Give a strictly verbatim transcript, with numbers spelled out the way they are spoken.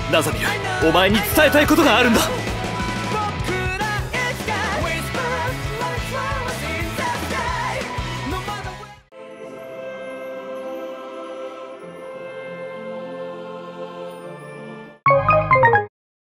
ラザミル、お前に伝えたいことがあるんだ。